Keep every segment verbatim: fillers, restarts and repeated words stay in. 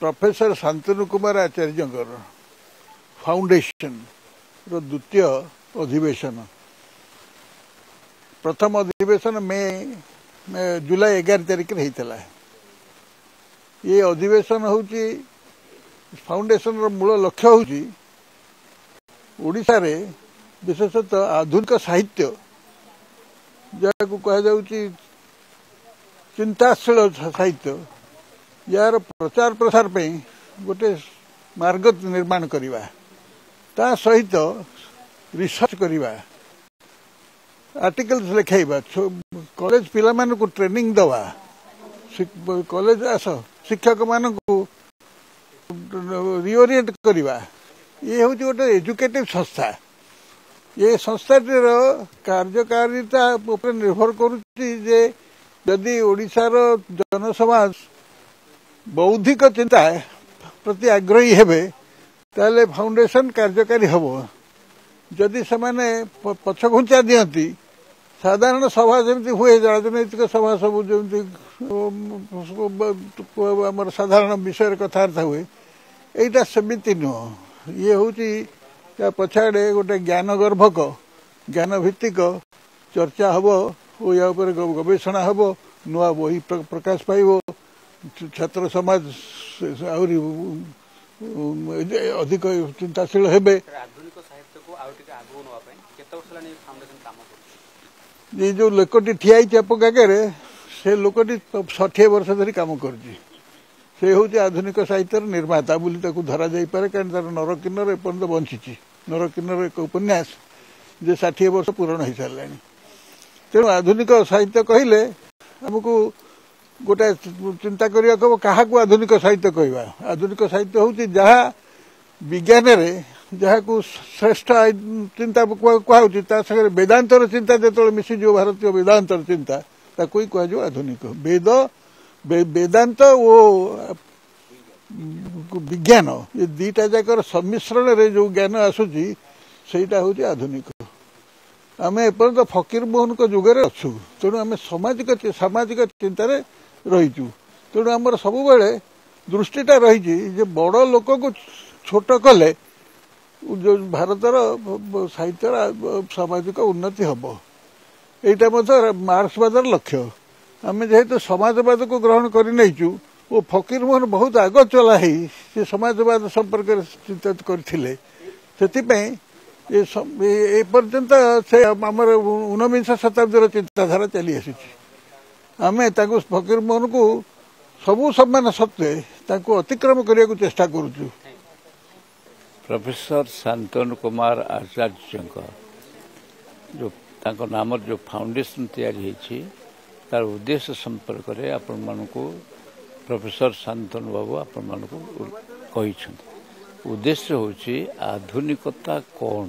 Professor Shantanu Kumar Acharya foundation रो द्वितीय अधिवेशन प्रथम अधिवेशन मे जुलाई एगार तारिख होता ये अधिवेशन हूँ फाउंडेशन रो मूल लक्ष्य हूँ ओडिशा रे विशेषतः आधुनिक साहित्य जहाँ को कह जाउची चिंताशील साहित्य यार प्रचार प्रसार पे गोटे मार्ग निर्माण करिवा ता सहित रिसर्च करिवा आर्टिकल्स लिखाइबा कॉलेज पिला मान को ट्रेनिंग दवा कॉलेज आस शिक्षक मान को रिओरिएंट करिवा ये हूँ गोटे एजुकेटिव संस्था ये संस्थाटीर कार्यकारिता उपर निर्भर करुच्ची जे यदि ओडिशार जनसमाज बौद्धिक चिंता प्रति आग्रही हेबे ताले फाउंडेशन कार्यकारी हब जदि से पछघुंचा दियंती साधारण सभा जमी हुए राजनैतिक सभा सब जमी आम साधारण विषय कथबार्ता हुए यहीटा सेमती नुह ये हूँ पछाड़े गोटे ज्ञान गर्भक ज्ञान भित्तिक चर्चा हब या गवेषणा हब नुआ बही प्रकाश पाइब छात्र समाज आहरी अधिक चिंताशील हेबे ये जो लोकटी ठिया आप आगे से लोकटी षाठिए वर्ष धरी काम करुच्ची से हूँ आधुनिक साहित्य निर्माता बोली धरा जापे कारण तार नर किन्नर एपर्यंत बंची नर किन्नर एक उपन्यास जे षाठिए वर्ष पूरण हो सारा तेणु आधुनिक साहित्य कहले आमको गोटे चिंता करिया क्या आधुनिक साहित्य कहवा आधुनिक साहित्य हूँ जहाँ विज्ञान जहाँ को श्रेष्ठ चिंता कहुच्छे वेदांतर चिंता जो मिसीज भारतीय वेदांतर चिंता ताको ही कह आधुनिक वेद वेदांत वो विज्ञान ये दीटा जाकर सम्मिश्रण रे जो ज्ञान आसूची सेटा हूँ आधुनिक आम एपर्यंत फकीर मोहन को जुगे अच्छु तेणु आम सामाजिक सामाजिक चिंतार रहीचु तेणु आमर सब दृष्टिटा रही बड़ लोक को छोट कले जो भारतर साहित्य सामाजिक उन्नति हम यहाँ मार्क्सवादर लक्ष्य आम जेहेतु समाजवाद को ग्रहण कर वो फकीर मोहन बहुत आग चला से समाजवाद संपर्क चिंता करते ये पर्यंत से आमर ऊनविंश शताब्दी चिंताधारा चली आसी आमे ताको फकीर मोहन को सबू सम्मान सत्वे ताको अतिक्रम करने को चेष्टा करुचु। प्रोफेसर शांतनु कुमार आचार्य जो ताको नाम जो फाउंडेशन तैयारी तार उद्देश्य संपर्क में आपण मानू प्रोफेसर शांतनु बाबू आपण मानू कही उद्देश्य होची आधुनिकता कौन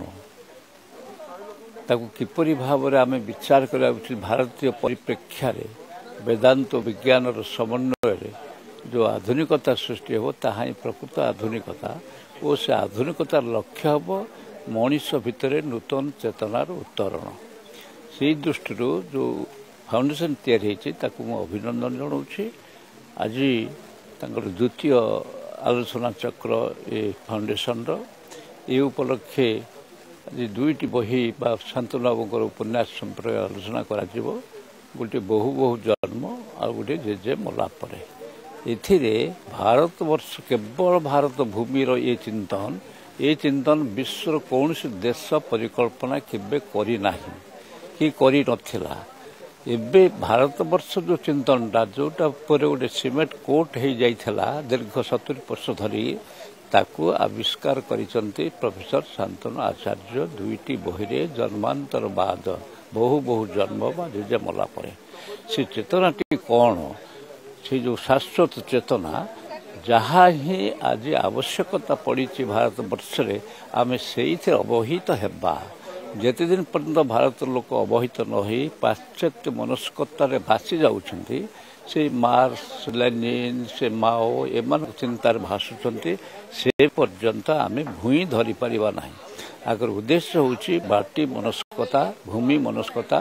ताको किपरि भाव में आम विचार करा उचित भारतीय परिप्रेक्ष्य वेदांत विज्ञान समन्वय जो आधुनिकता सृष्टि हो ताहा प्रकृत आधुनिकता और से आधुनिकतार लक्ष्य हम मनीष भितर नूतन चेतनार उत्तरण से दृष्टि जो फाउंडेशन तैयारी अभिनंदन जनाऊँगी आज द्वितीय आलोचना चक्र ये फाउंडेशन ये उपलक्षे आज दुईटी बही बा शांतनु बाबूर उपन्यास संपर्क आलोचना करा गोटे बहु बहु जन्म आ गोटे जेजे मलापर एथिरे भारत वर्ष केवल भारत भूमिर ये चिंतन ये चिंतन विश्वर कौन देश परिकल्पना केबे करी नाही कि करी नथिला एबे भारत वर्ष जो चिंतनटा जोटा पर गोटे सीमेंट कोट हो जाइथिला दीर्घ सत्तरी वर्ष धरी ताकू आविष्कार करिसंती प्रोफेसर शांतनु आचार्य दुईटी बहिरे जन्मांतर बाद बहु बहु जन्म बा जेजे मला परे से चेतनाटी कौन से जो शाश्वत चेतना जहाँ ही आज आवश्यकता पड़ी भारत वर्ष रे आमे से अवहित हेबा जेते दिन पर्यंत भारत लोक अवहित न हो पाश्चात्य मनस्कतार भासी जाउछंती से मार्क्स लेनिन से माओ एमान चिंतार भासुचंती से पर्यंत आमे भूई धरी परिबा नाही आगर उद्देश्य होची बाटी मनस्कता भूमि मनस्कता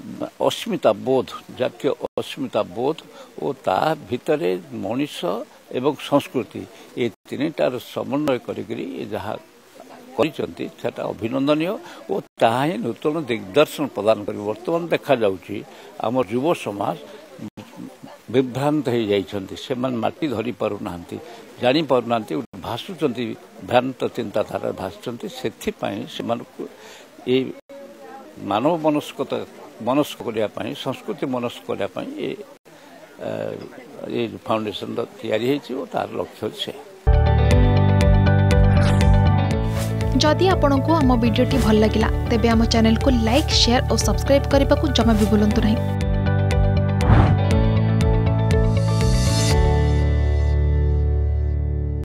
अस्मिता बोध जातीय अस्मिता बोध और ता भितरे मनीष एवं संस्कृति ये तीनटार समन्वय करी जहाँ କରିଛନ୍ତି ସେଟା ଅଭିନନ୍ଦନୀୟ ଓ ତାହା ହିଁ ନୂତନ ଦିଗ୍ଦର୍ଶନ ପ୍ରଦାନ କରିବ। ବର୍ତ୍ତମାନ ଦେଖାଯାଉଛି ଆମ ଯୁବ ସମାଜ ବିଭ୍ରାନ୍ତ ହୋଇଯାଇଛନ୍ତି, ସେମାନେ ମାଟି ଧରି ପାରୁନାହାନ୍ତି, ଜାଣିପାରୁନାହାନ୍ତି, ଭାସୁଛନ୍ତି, ଭ୍ରାନ୍ତ ଚିନ୍ତାଧାରାରେ ଭାସୁଛନ୍ତି। ସେଥିପାଇଁ ସେମାନଙ୍କୁ ଏଇ ମାନବ ମନସ୍କତା ମନସ୍କ କରିବା ପାଇଁ, ସଂସ୍କୃତି ମନସ୍କ କରିବା ପାଇଁ ଏ ଫାଉଣ୍ଡେସନର ତିଆରି ହୋଇଛି ଓ ତାର ଲକ୍ଷ୍ୟ ଅଛି। जदि आपंक आम भिडी भल लगा तेब आम चैनल को लाइक शेयर और सब्सक्राइब करने को जमा भी भूलु नहीं।